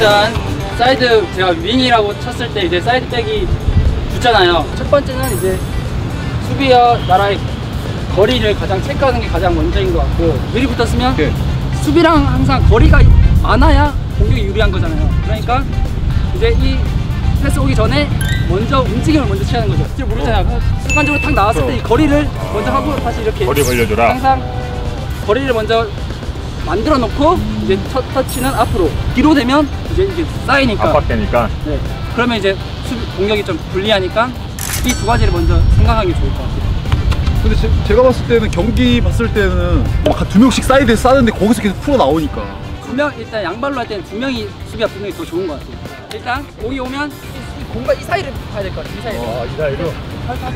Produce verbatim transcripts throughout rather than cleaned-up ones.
일단 사이드 제가 윙이라고 쳤을 때 이제 사이드백이 붙잖아요. 첫 번째는 이제 수비와 나라의 거리를 가장 체크하는 게 가장 먼저인 것 같고, 미리 붙었으면 네. 수비랑 항상 거리가 많아야 공격이 유리한 거잖아요. 그러니까 이제 이 패스 오기 전에 먼저 움직임을 먼저 취하는 거죠. 스틸 모르잖아요. 어. 순간적으로 탁 나왔을 때 이 거리를 먼저 하고 다시 이렇게 거리 벌려줘라. 항상 거리를 먼저 만들어 놓고 이제 첫 터치는 앞으로, 뒤로 되면 이제 이게 쌓이니까 압박되니까. 네. 그러면 이제 수비, 공격이 좀 불리하니까 이 두 가지를 먼저 생각하는 게 좋을 것 같아요. 근데 제, 제가 봤을 때는 경기 봤을 때는 막 두 명씩 사이드에 싸는데 거기서 계속 풀어 나오니까 두 명, 일단 양발로 할 때는 두 명이 수비가 붙는 게 더 좋은 것 같아요. 일단 공이 오면 이, 이 공간 이 사이를 가야 될 것 같아요. 이 사이로. 아, 이 사이로. 살짝.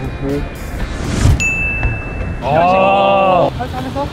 아. 살짝 하면서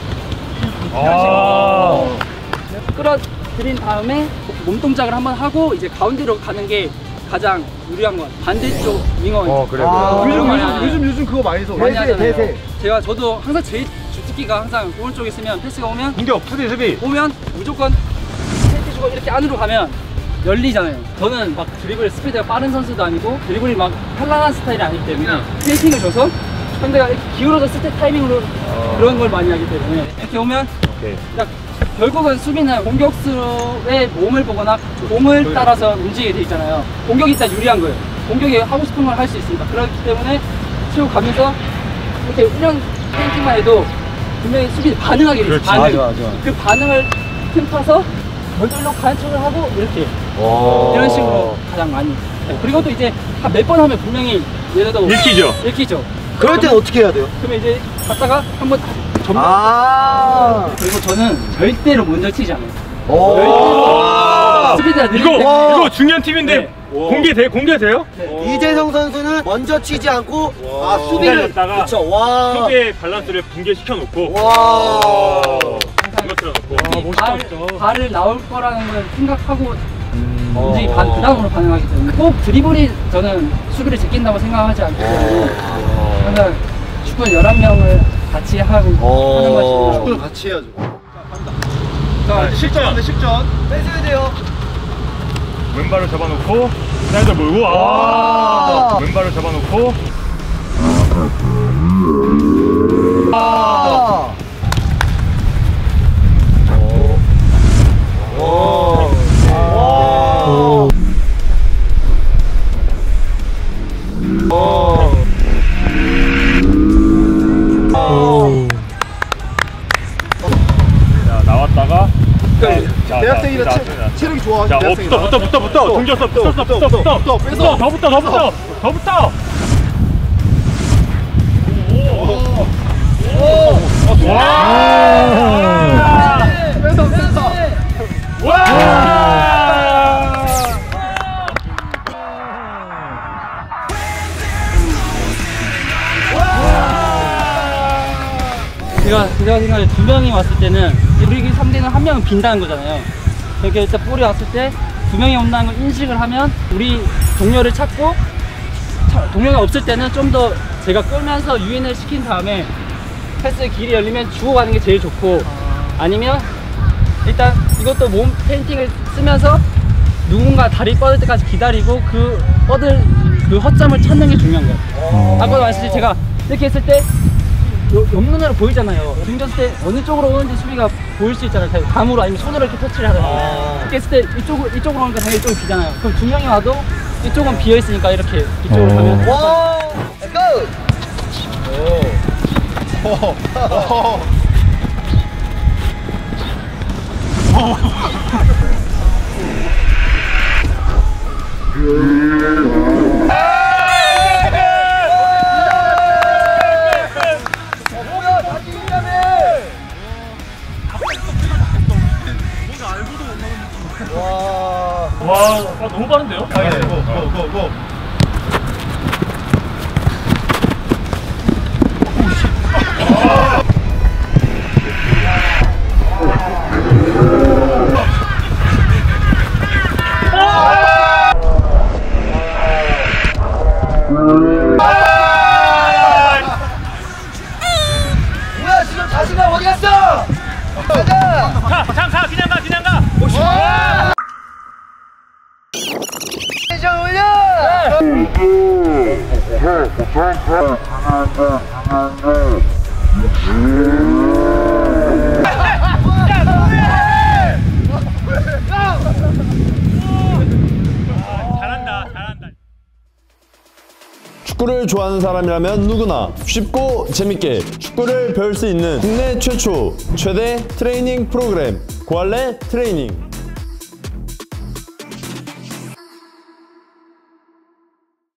아. 끌어들인 다음에 몸동작을 한번 하고 이제 가운데로 가는 게 가장 유리한 것 같아요. 반대쪽 윙어. 어, 그래. 아, 그래. 요즘, 많이 요즘, 하잖아요. 요즘 요즘 그거 많이 써. 많이 하잖아요. 대세. 제가 저도 항상 제 주특기가 항상 오른쪽에 있으면 패스가 오면 공격, 수비, 수비. 오면 무조건 페인트 주고 이렇게 안으로 가면 열리잖아요. 저는 막 드리블 스피드가 빠른 선수도 아니고 드리블이 막 현란한 스타일이 아니기 때문에 페인팅을 줘서 상대가 이렇게 기울어졌을 때 타이밍으로 어... 그런 걸 많이 하기 때문에 이렇게 오면 오케이. 딱 결국은 수비는 공격수의 몸을 보거나 몸을 따라서 움직이게 돼 있잖아요. 공격이 일단 유리한 거예요. 공격이 하고 싶은 걸 할 수 있습니다. 그렇기 때문에 치고 가면서 이렇게 훈련 페인팅만 해도 분명히 수비 반응하게 돼요. 반응. 맞아, 맞아. 그 반응을 틈타서 저절로 간척을 하고 이렇게 이런 식으로 가장 많이. 그리고 또 이제 한 몇 번 하면 분명히 얘네도 읽히죠? 읽히죠. 그럴 땐 어떻게 해야 돼요? 그러면 이제 갔다가 한번 점령. 아 그리고 저는 절대로 먼저 치지 않아요. 오 수비대가 느릴 이거, 때. 이거 중요한 팁인데 네. 공개돼, 공개돼요? 네. 이재성 선수는 먼저 치지 않고 와. 아 수비를 기다렸다가 그쵸 와 수비의 밸런스를 붕괴시켜 놓고 와 이거 틀어놓고 발, 발을 나올 거라는 걸 생각하고 음. 움직이 반, 그 다음으로 반응하기 때문에 꼭 드리블이 저는 수비를 제낀다고 생각하지 않기 때문에 항상 축구는 열한 명을 같이 하고 하는 것이 축구는 같이 해야죠. 자, 실전! 실전. 뺏어야 돼요. 왼발을 잡아놓고 사이드 몰고 아 왼발을 잡아놓고 아 오. 오. 오. 오. 자, 나왔다가 자, 대학생이라 자, 체, 자, 체력이 좋아. 자, 어, 붙어, 붙어, 붙어, 붙어, 동졌어, 붙었어, 붙어, 붙어, 붙어, 붙어, 붙어, 더 붙어, 더 붙어, 더 붙어. 와! 뺏어, 뺏어. 와! 제가 제가 생각에 두 명이 왔을 때는 우리 상대는 한 명은 빈다는 거잖아요. 그러니까 일단 볼이 왔을 때 두 명이 온다는 걸 인식을 하면 우리 동료를 찾고, 동료가 없을 때는 좀 더 제가 끌면서 유인을 시킨 다음에 패스 길이 열리면 주고 가는 게 제일 좋고, 아니면 일단 이것도 몸 페인팅을 쓰면서 누군가 다리 뻗을 때까지 기다리고 그 뻗을 그 허점을 찾는 게 중요한 거예요. 아까도 말씀드린 제가 이렇게 했을 때 요, 옆눈으로 보이잖아요. 등졌을 때 어느 쪽으로 오는지 수비가 보일 수 있잖아요. 감으로 아니면 손으로 이렇게 터치를 하잖아요. 이렇게 했을 때 이쪽으로, 이쪽으로 오니까 당연히 이쪽이 비잖아요. 그럼 두 명이 와도 이쪽은 비어 있으니까 이렇게 이쪽으로 가면. 와 렛츠고 와, 아, 너무 빠른데요? 아, 네. 고, 고, 고, 고. 텐션 올려! 잘한다 잘한다. 축구를 좋아하는 사람이라면 누구나 쉽고 재밌게 축구를 배울 수 있는 국내 최초 최대 트레이닝 프로그램 고할래 트레이닝.